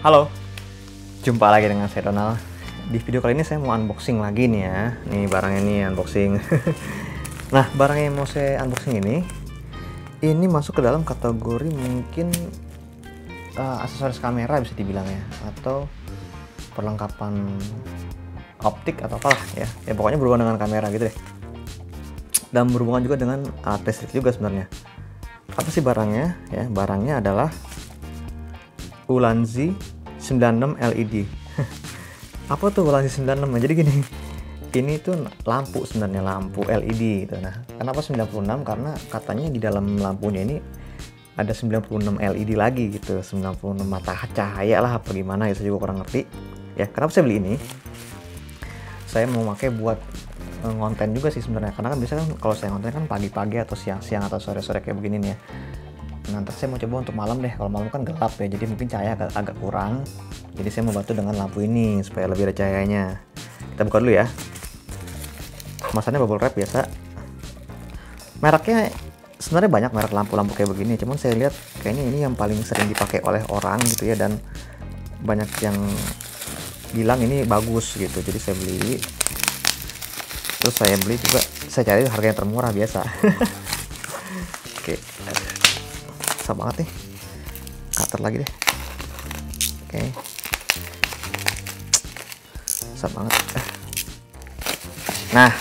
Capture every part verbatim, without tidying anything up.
Halo, jumpa lagi dengan saya Donald. Di video kali ini saya mau unboxing lagi nih ya. Nih barangnya nih unboxing. Nah, barang yang mau saya unboxing ini, ini masuk ke dalam kategori mungkin uh, aksesoris kamera bisa dibilang ya, atau perlengkapan optik atau apalah ya. Ya pokoknya berhubungan dengan kamera gitu deh. Dan berhubungan juga dengan alat listrik juga sebenarnya. Apa sih barangnya? Ya, barangnya adalah Ulanzi sembilan enam L E D. Apa tuh Ulanzi sembilan enam? Jadi gini, ini tuh lampu sebenarnya, lampu L E D gitu. Nah, kenapa sembilan puluh enam? Karena katanya di dalam lampunya ini ada sembilan puluh enam L E D lagi gitu, sembilan puluh enam mata cahaya lah apa gimana ya, saya juga kurang ngerti. Ya, kenapa saya beli ini? Saya mau pakai buat ngonten juga sih sebenarnya, karena kan biasanya kan kalau saya ngonten kan pagi-pagi atau siang-siang atau sore-sore kayak begini nih ya. Nanti saya mau coba untuk malam deh, kalau malam kan gelap ya, jadi mungkin cahaya agak, agak kurang. Jadi saya mau bantu dengan lampu ini supaya lebih ada cahayanya. Kita buka dulu ya. Kemasannya bubble wrap biasa. Mereknya sebenarnya banyak merek lampu-lampu kayak begini, cuman saya lihat kayaknya ini yang paling sering dipakai oleh orang gitu ya, dan banyak yang bilang ini bagus gitu. Jadi saya beli. Terus saya beli juga, saya cari harga yang termurah biasa. Oke. Susah banget nih, cutter lagi deh. Oke, susah banget. Nah,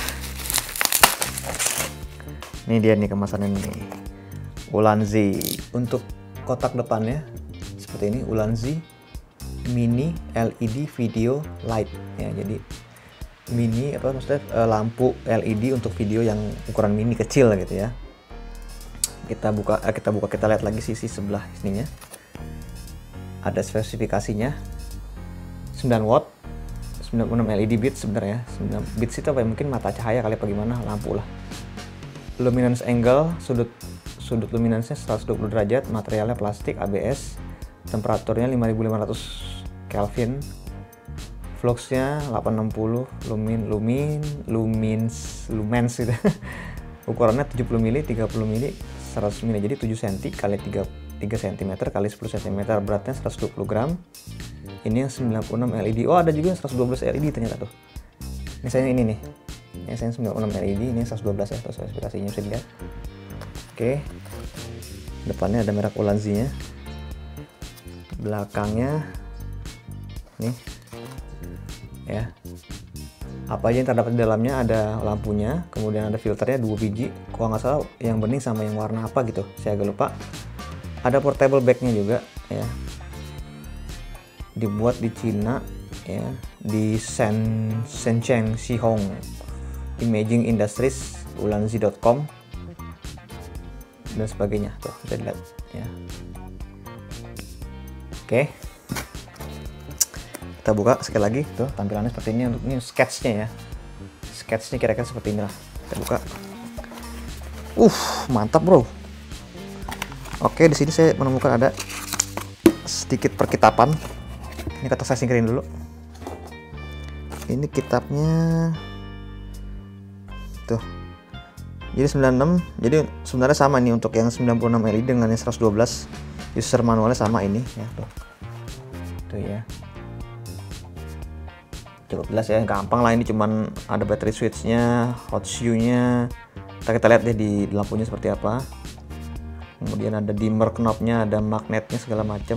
ini dia nih kemasannya nih, Ulanzi. Untuk kotak depannya seperti ini, Ulanzi Mini L E D Video Light ya. Jadi mini apa maksudnya, lampu L E D untuk video yang ukuran mini kecil gitu ya. Kita buka, kita buka, kita lihat lagi sisi sebelah sininya. Ada spesifikasinya, sembilan watt, sembilan puluh enam L E D bits sebenarnya. sembilan bits itu apa ya? Mungkin mata cahaya kali apa gimana, lampu lah. Luminance angle, sudut sudut luminance-nya seratus dua puluh derajat, materialnya plastik A B S, temperaturnya lima ribu lima ratus Kelvin. Flux-nya delapan enam puluh lumin lumin lumens lumens gitu. Ukurannya tujuh puluh mili, tiga puluh mili, seratus mili, jadi tujuh sentimeter kali tiga sentimeter kali sepuluh sentimeter, beratnya seratus dua puluh gram. Ini yang sembilan puluh enam L E D. Oh, ada juga yang seratus dua belas L E D ternyata tuh. Ini saya ini nih. Ini saya sembilan puluh enam L E D, ini seratus dua belas ya, tuh spesifikasinya bisa dilihat. Oke. Depannya ada merek Ulanzi-nya. Belakangnya nih. Ya. Apa aja yang terdapat di dalamnya? Ada lampunya, kemudian ada filternya dua biji, kalau nggak salah yang bening sama yang warna apa gitu, saya agak lupa. Ada portable bag-nya juga ya, dibuat di Cina ya, di Shen Shenzhen Xihong Imaging Industries, ulanzi dot com dan sebagainya, tuh bisa dilihat ya. Oke, kita buka sekali lagi, tuh tampilannya seperti ini. Untuk ini sketchnya ya, sketchnya kira-kira seperti inilah. Kita buka. Uh, mantap bro. Oke, di sini saya menemukan ada sedikit perkitapan. Ini kata saya singkirin dulu. Ini kitabnya tuh. Jadi sembilan puluh enam. Jadi sebenarnya sama nih untuk yang sembilan puluh enam L E D dengan yang seratus dua belas. User manualnya sama ini ya, tuh. Tuh ya. Cukup jelas ya, gampang lah. Ini cuman ada battery switch-nya, hot shoe-nya. Kita, kita lihat deh di lampunya seperti apa. Kemudian ada dimmer knob-nya, ada magnetnya segala macam.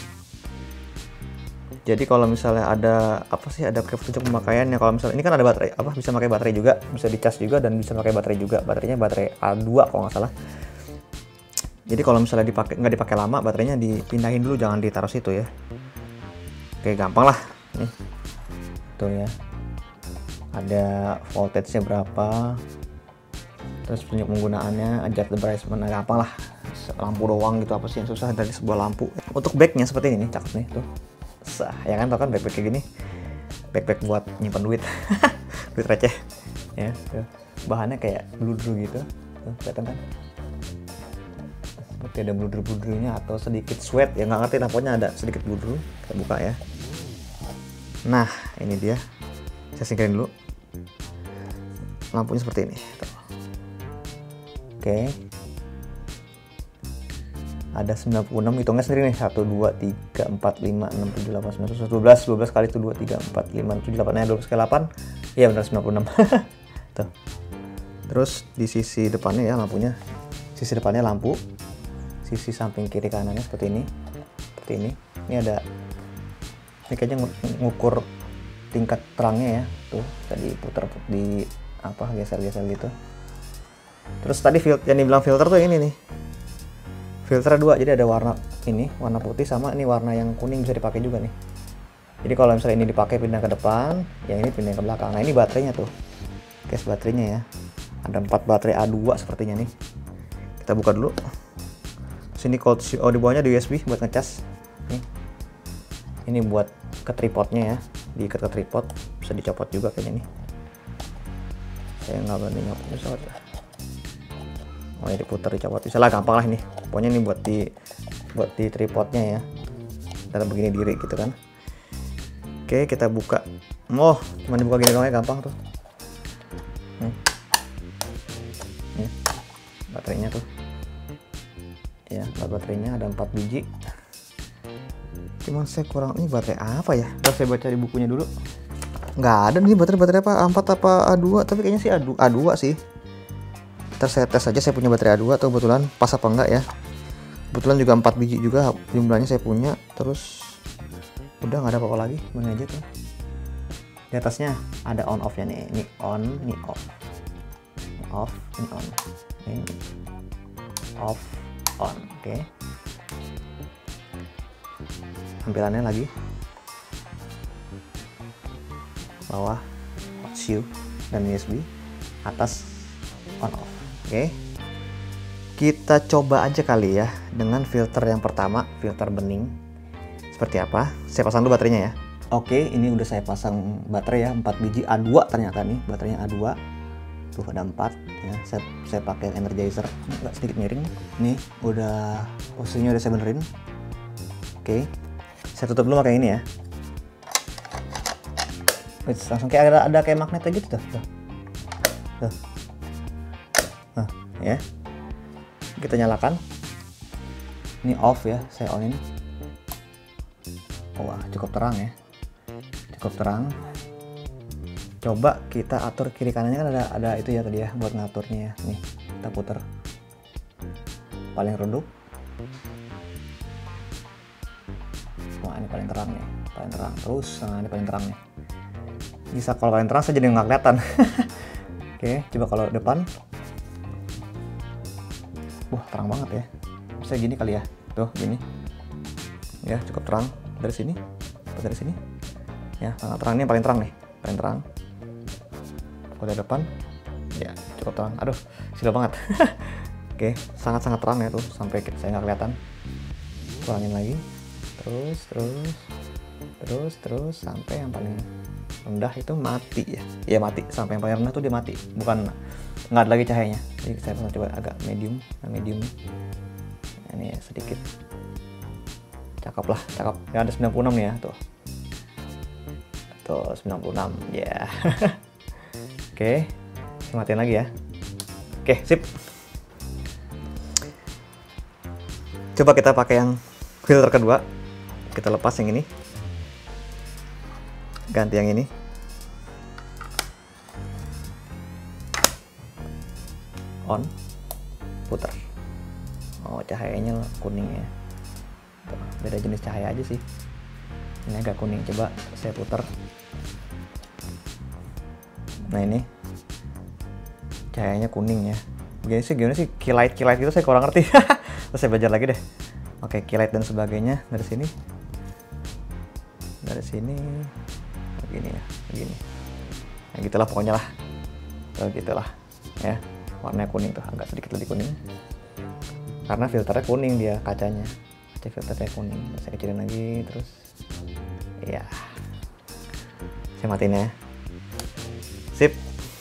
Jadi kalau misalnya ada apa sih, ada petunjuk pemakaiannya. Kalau misalnya ini kan ada baterai, apa bisa pakai baterai juga, bisa dicas juga dan bisa pakai baterai juga. Baterainya baterai A dua kalau nggak salah. Jadi kalau misalnya dipakai nggak dipakai lama, baterainya dipindahin dulu, jangan ditaruh situ ya. Oke, gampang lah. Nih. Tuh ya, ada voltage-nya berapa, terus petunjuk penggunaannya, adjust the brightness, gampang lah. Lampu doang gitu, apa sih yang susah dari sebuah lampu. Untuk bag-nya seperti ini nih, cakep nih tuh. Sah, ya kan, tau kan bag-bag kayak gini, bag-bag buat nyimpan duit. Duit receh ya, tuh. Bahannya kayak bludru gitu, tuh kelihatan kan, seperti ada bludru-bludrunya atau sedikit sweat ya, nggak ngerti lah, pokoknya ada sedikit bludru. Kita buka ya. Nah, ini dia. Saya singkirin dulu. Lampunya seperti ini. Tuh. Oke. ada sembilan puluh enam, hitungnya sendiri nih, satu, dua, tiga, empat, lima, enam, tujuh, delapan, sembilan, sepuluh, dua belas, dua belas kali itu dua, tiga, empat, lima, tujuh, delapan, ya dua belas kali delapan, iya benar sembilan puluh enam. Tuh. Terus di sisi depannya ya lampunya, sisi depannya lampu, sisi samping kiri kanannya seperti ini, seperti ini. Ini ada, ini kayaknya ngukur tingkat terangnya ya, tuh tadi putar di apa geser-geser gitu. Terus tadi filter yang dibilang filter tuh ini nih, filter dua, jadi ada warna ini, warna putih sama ini warna yang kuning bisa dipakai juga nih. Jadi kalau misalnya ini dipakai pindah ke depan, yang ini pindah ke belakang. Nah ini baterainya tuh, case baterainya ya, ada empat baterai A dua sepertinya nih. Kita buka dulu. Sini cold, oh di bawahnya di U S B buat ngecas. Nih. Ini buat ke tripodnya ya, diikat ke tripod, bisa dicopot juga kayaknya nih. Saya nggak berani nyopot, bisa aja. Oh ya diputar dicopot, bisa lah, gampang lah ini. Pokoknya ini buat di buat di tripodnya ya. Dan begini diri gitu kan. Oke kita buka. Oh cuma dibuka gini doang ya, gampang tuh. Hmm. Nih, baterainya tuh. Ya baterainya ada empat biji. Cuman saya kurang, ini baterai apa ya? Ntar saya baca di bukunya dulu. Nggak ada nih baterai-baterai apa, A empat apa A dua, tapi kayaknya sih A dua sih. Ntar saya tes aja saya punya baterai A dua atau kebetulan pas apa enggak ya. Kebetulan juga empat biji juga jumlahnya saya punya. Terus udah nggak ada apa-apa lagi, mana aja tuh. Di atasnya ada on off nya nih, ini on, ini off, ini off, ini on, ini off, on, oke. Okay. Tampilannya lagi bawah hot shoe dan U S B, atas on off. Oke, okay. Kita coba aja kali ya dengan filter yang pertama, filter bening. Seperti apa? Saya pasang dulu baterainya ya. Oke, okay, ini udah saya pasang baterai ya, empat biji A dua ternyata nih, baterainya A dua. Tuh ada empat ya. Saya saya pakai energizer, agak sedikit miring. Nih, udah posisinya udah saya benerin. Oke. Okay. Saya tutup dulu pakai ini ya. Wih, langsung kayak ada, ada kayak magnet aja gitu tuh. Tuh. Tuh. Nah, ya. Kita nyalakan. Ini off ya, saya on ini. Wah, cukup terang ya. Cukup terang. Coba kita atur kiri kanannya, kan ada ada itu ya tadi ya buat ngaturnya ya. Nih, kita putar. Paling redup. Wah, ini paling terang nih, paling terang. Terus, nah ini paling terang nih. Bisa kalau paling terang saya jadi nggak kelihatan. Oke, coba kalau depan. Wah, terang banget ya. Bisa gini kali ya. Tuh, gini. Ya, cukup terang dari sini. Dari sini. Ya, sangat terang, ini yang paling terang nih, paling terang. Kalau dari depan, ya cukup terang. Aduh, silap banget. Oke, sangat-sangat terang ya tuh, sampai saya nggak kelihatan. Kurangin lagi. Terus, terus, terus, terus sampai yang paling rendah itu mati ya. Ya mati, sampai yang paling rendah tuh dia mati. Bukan nggak ada lagi cahayanya. Jadi saya pernah coba agak medium, medium nih. Ini ya, sedikit. Cakep lah, cakep. Ya ada sembilan puluh enam nih ya tuh. Tuh sembilan puluh enam, ya. Yeah. Oke, saya matiin lagi ya. Oke, sip. Coba kita pakai yang filter kedua. Kita lepas yang ini. Ganti yang ini. On. Putar. Oh, cahayanya kuning ya. Tuh, beda jenis cahaya aja sih. Ini agak kuning. Coba saya putar. Nah ini cahayanya kuning ya. Gini sih, gimana sih key-light key-light gitu saya kurang ngerti. Terus saya belajar lagi deh. Oke, key-light dan sebagainya dari sini. Dari sini begini ya, begini. Nah, gitulah pokoknya lah. Tuh, gitulah ya. Warnanya kuning tuh, agak sedikit lebih kuning. Karena filternya kuning dia, kacanya. Kaca filternya kuning. Terus saya kecilin lagi terus. Iya. Saya matiin ya. Sip.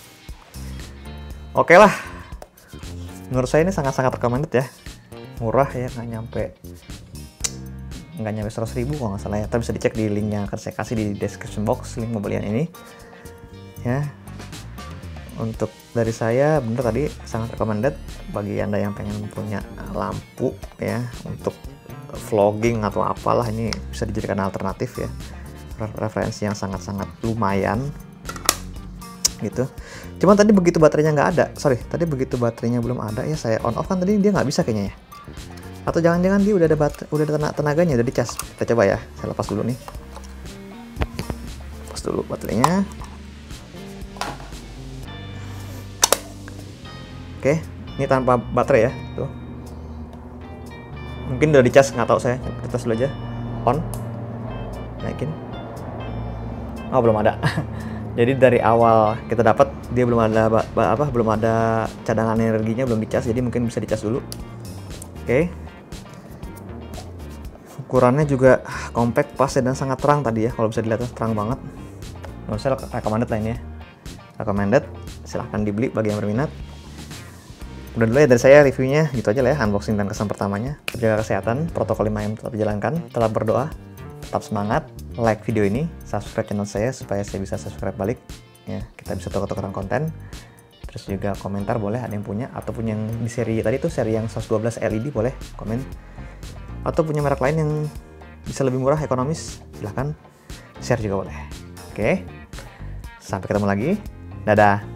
Oke lah. Menurut saya ini sangat-sangat recommended ya. Murah ya, nggak nyampe nggak nyampe seratus ribu kalau nggak salah ya. Tapi bisa dicek di linknya akan saya kasih di description box, link pembelian ini. Ya. untuk dari saya bener tadi sangat recommended bagi Anda yang pengen punya lampu ya untuk vlogging atau apalah, ini bisa dijadikan alternatif ya, referensi yang sangat-sangat lumayan gitu. Cuman tadi begitu baterainya nggak ada, sorry tadi begitu baterainya belum ada ya, saya on off kan tadi dia nggak bisa kayaknya ya, atau jangan-jangan dia udah ada baterai, udah ada tenaganya, udah dicas. Kita coba ya, saya lepas dulu nih, lepas dulu baterainya. Oke, ini tanpa baterai ya, tuh. Mungkin udah dicas, nggak tahu saya. Kita tes dulu aja. On, naikin. Oh belum ada. Jadi dari awal kita dapat dia belum ada apa, belum ada cadangan energinya, belum dicas. Jadi mungkin bisa dicas dulu. Oke. Ukurannya juga compact, pas dan sangat terang tadi ya. Kalau bisa dilihat terang banget. Menurut saya recommended lah ini ya. Recommended. Silahkan dibeli bagi yang berminat. Udah dulu ya dari saya reviewnya, gitu aja lah ya, unboxing dan kesan pertamanya. Jaga kesehatan, protokol lima M tetap dijalankan, tetap berdoa, tetap semangat, like video ini, subscribe channel saya supaya saya bisa subscribe balik. Ya, kita bisa tukar-tukaran konten. Terus juga komentar boleh, ada yang punya, ataupun yang di seri tadi tuh, seri yang seratus dua belas L E D boleh komen. Atau punya merek lain yang bisa lebih murah, ekonomis, silahkan share juga boleh. Oke, sampai ketemu lagi, dadah.